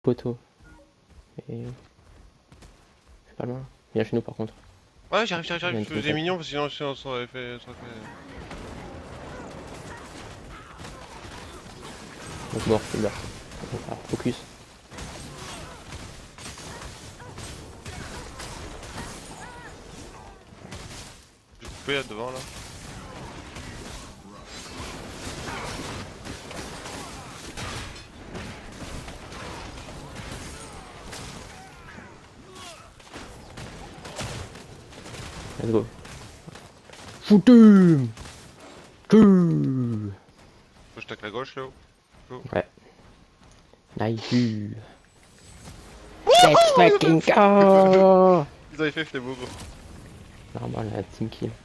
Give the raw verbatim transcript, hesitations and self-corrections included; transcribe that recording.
poteau. Et... c'est pas loin. Viens chez nous par contre. Ouais, j'arrive, j'arrive, Il y a j'arrive. une Je faisais petite- mignon parce que sinon, sinon ça aurait fait. Ça aurait fait... Donc mort, c'est mort. Ah, focus. J'ai coupé là devant là. Let's go. Foutu. Tout. Faut que je tacle à gauche là-haut. Ouais. Nice. Let's fucking go. Ils avaient fait, c'était beau gros. Normal, la team kill.